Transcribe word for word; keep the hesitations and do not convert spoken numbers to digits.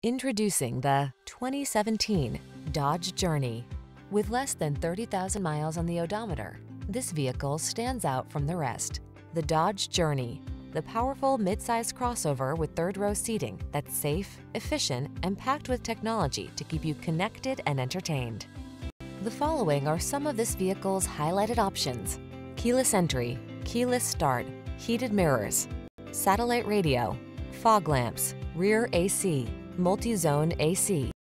Introducing the twenty seventeen Dodge Journey. With less than thirty thousand miles on the odometer, this vehicle stands out from the rest. The Dodge Journey, the powerful mid-size crossover with third-row seating that's safe, efficient, and packed with technology to keep you connected and entertained. The following are some of this vehicle's highlighted options: keyless entry, keyless start, heated mirrors, satellite radio, fog lamps, rear A C, multi-zone A C,